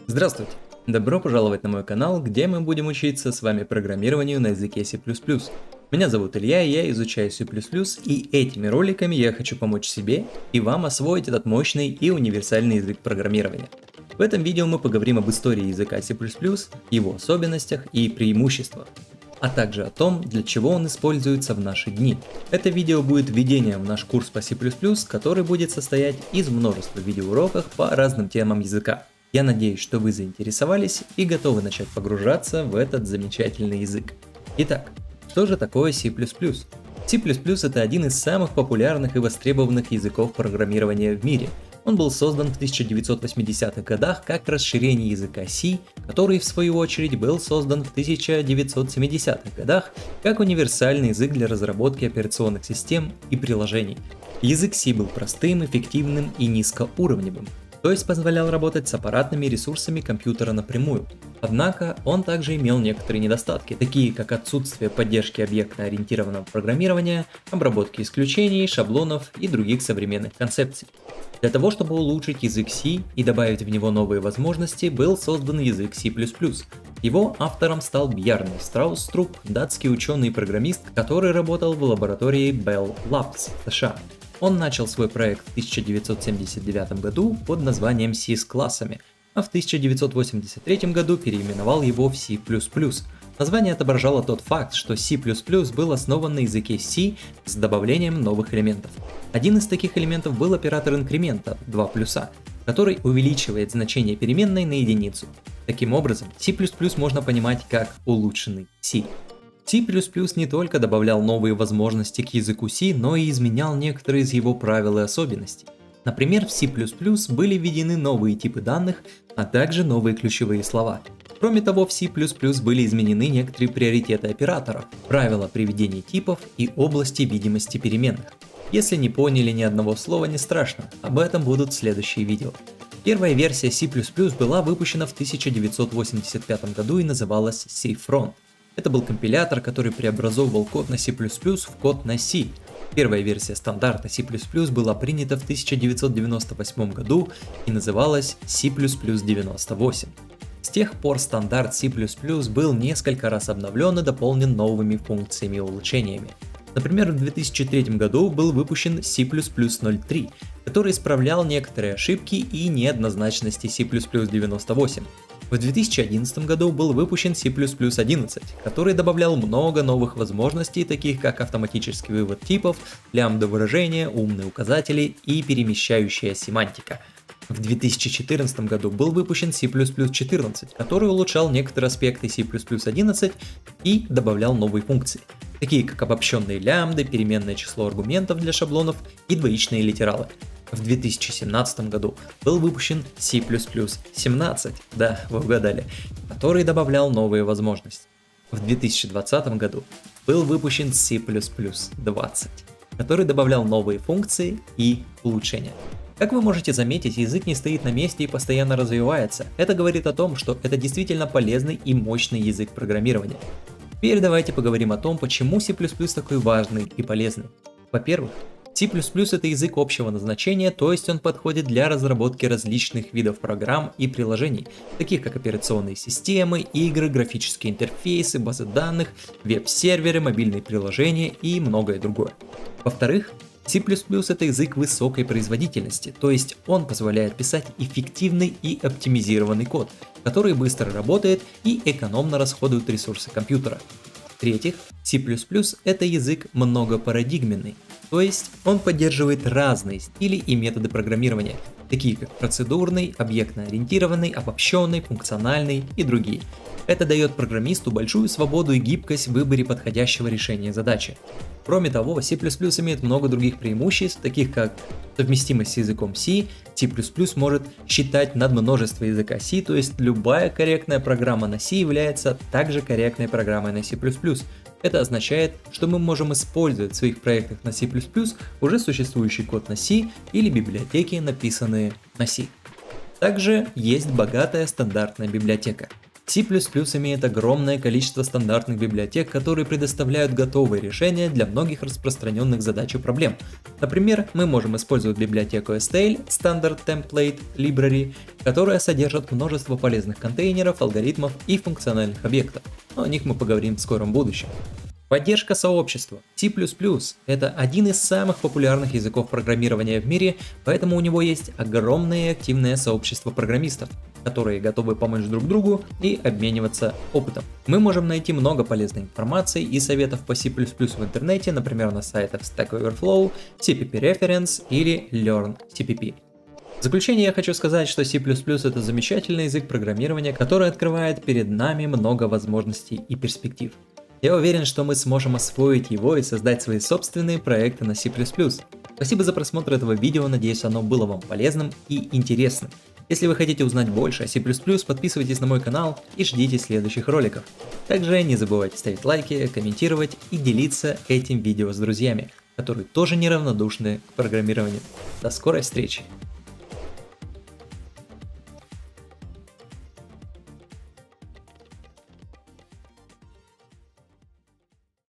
Здравствуйте! Добро пожаловать на мой канал, где мы будем учиться с вами программированию на языке C++. Меня зовут Илья, и я изучаю C++, и этими роликами я хочу помочь себе и вам освоить этот мощный и универсальный язык программирования. В этом видео мы поговорим об истории языка C++, его особенностях и преимуществах, а также о том, для чего он используется в наши дни. Это видео будет введением в наш курс по C++, который будет состоять из множества видеоуроков по разным темам языка. Я надеюсь, что вы заинтересовались и готовы начать погружаться в этот замечательный язык. Итак, что же такое C++? C++ это один из самых популярных и востребованных языков программирования в мире. Он был создан в 1980-х годах как расширение языка C, который в свою очередь был создан в 1970-х годах как универсальный язык для разработки операционных систем и приложений. Язык C был простым, эффективным и низкоуровневым, то есть позволял работать с аппаратными ресурсами компьютера напрямую. Однако он также имел некоторые недостатки, такие как отсутствие поддержки объектно-ориентированного программирования, обработки исключений, шаблонов и других современных концепций. Для того, чтобы улучшить язык C и добавить в него новые возможности, был создан язык C++. Его автором стал Бьярне Страусструп, датский ученый и программист, который работал в лаборатории Bell Labs в США. Он начал свой проект в 1979 году под названием C с классами, а в 1983 году переименовал его в C++. Название отображало тот факт, что C++ был основан на языке C с добавлением новых элементов. Один из таких элементов был оператор инкремента 2+, который увеличивает значение переменной на единицу. Таким образом, C++ можно понимать как улучшенный C. C++ не только добавлял новые возможности к языку C, но и изменял некоторые из его правил и особенностей. Например, в C++ были введены новые типы данных, а также новые ключевые слова. Кроме того, в C++ были изменены некоторые приоритеты операторов, правила приведения типов и области видимости переменных. Если не поняли ни одного слова, не страшно, об этом будут следующие видео. Первая версия C++ была выпущена в 1985 году и называлась C-Front. Это был компилятор, который преобразовывал код на C++ в код на C. Первая версия стандарта C++ была принята в 1998 году и называлась C++98. С тех пор стандарт C++ был несколько раз обновлен и дополнен новыми функциями и улучшениями. Например, в 2003 году был выпущен C++ 03, который исправлял некоторые ошибки и неоднозначности C++ 98. В 2011 году был выпущен C++ 11, который добавлял много новых возможностей, таких как автоматический вывод типов, лямбда-выражения, умные указатели и перемещающая семантика. В 2014 году был выпущен C++ 14, который улучшал некоторые аспекты C++ 11 и добавлял новые функции, такие как обобщенные лямбды, переменное число аргументов для шаблонов и двоичные литералы. В 2017 году был выпущен C++ 17, да, вы угадали, который добавлял новые возможности. В 2020 году был выпущен C++ 20, который добавлял новые функции и улучшения. Как вы можете заметить, язык не стоит на месте и постоянно развивается. Это говорит о том, что это действительно полезный и мощный язык программирования. Теперь давайте поговорим о том, почему C++ такой важный и полезный. Во-первых, C++ это язык общего назначения, то есть он подходит для разработки различных видов программ и приложений, таких как операционные системы, игры, графические интерфейсы, базы данных, веб-серверы, мобильные приложения и многое другое. Во-вторых, C++ это язык высокой производительности, то есть он позволяет писать эффективный и оптимизированный код, который быстро работает и экономно расходует ресурсы компьютера. В-третьих, C++ это язык многопарадигменный, то есть он поддерживает разные стили и методы программирования, такие как процедурный, объектно-ориентированный, обобщенный, функциональный и другие. Это дает программисту большую свободу и гибкость в выборе подходящего решения задачи. Кроме того, C++ имеет много других преимуществ, таких как совместимость с языком C, C++ может считать надмножество языка C, то есть любая корректная программа на C является также корректной программой на C++. Это означает, что мы можем использовать в своих проектах на C++ уже существующий код на C или библиотеки, написанные на C. Также есть богатая стандартная библиотека. C++ имеет огромное количество стандартных библиотек, которые предоставляют готовые решения для многих распространенных задач и проблем. Например, мы можем использовать библиотеку STL Standard Template Library, которая содержит множество полезных контейнеров, алгоритмов и функциональных объектов. Но о них мы поговорим в скором будущем. Поддержка сообщества. C++ — это один из самых популярных языков программирования в мире, поэтому у него есть огромное и активное сообщество программистов, которые готовы помочь друг другу и обмениваться опытом. Мы можем найти много полезной информации и советов по C++ в интернете, например, на сайтах Stack Overflow, CPP Reference или LearnCPP. В заключение я хочу сказать, что C++ это замечательный язык программирования, который открывает перед нами много возможностей и перспектив. Я уверен, что мы сможем освоить его и создать свои собственные проекты на C++. Спасибо за просмотр этого видео, надеюсь, оно было вам полезным и интересным. Если вы хотите узнать больше о C++, подписывайтесь на мой канал и ждите следующих роликов. Также не забывайте ставить лайки, комментировать и делиться этим видео с друзьями, которые тоже неравнодушны к программированию. До скорой встречи!